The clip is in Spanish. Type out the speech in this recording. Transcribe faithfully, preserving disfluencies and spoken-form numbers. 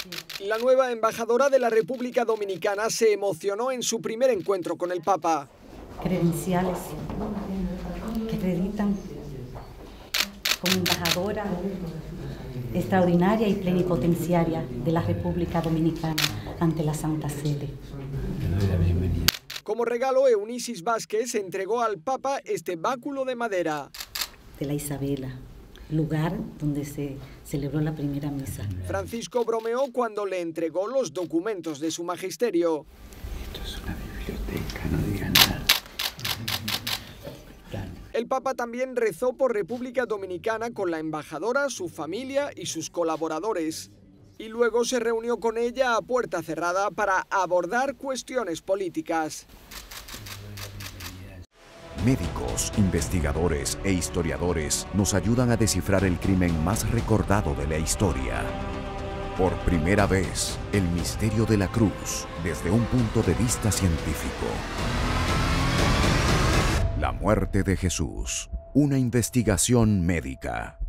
La nueva embajadora de la República Dominicana se emocionó en su primer encuentro con el Papa. Credenciales que acreditan como embajadora extraordinaria y plenipotenciaria de la República Dominicana ante la Santa Sede. Como regalo, Eunicis Vázquez entregó al Papa este báculo de madera. De la Isabela, lugar donde se celebró la primera misa. Francisco bromeó cuando le entregó los documentos de su magisterio. Esto es una biblioteca, no digan nada. El Papa también rezó por República Dominicana con la embajadora, su familia y sus colaboradores. Y luego se reunió con ella a puerta cerrada para abordar cuestiones políticas. Médicos, investigadores e historiadores nos ayudan a descifrar el crimen más recordado de la historia. Por primera vez, el misterio de la cruz desde un punto de vista científico. La muerte de Jesús, una investigación médica.